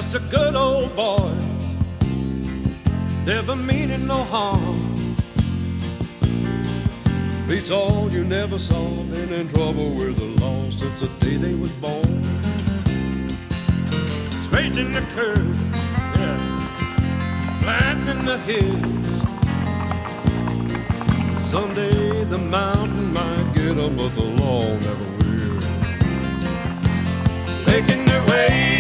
just a good old boy, never meaning no harm. Beats all you never saw, been in trouble with the law since the day they was born. Straightening the curves, yeah, flattening the hills. Someday the mountain might get 'em, but the law never will. Making their way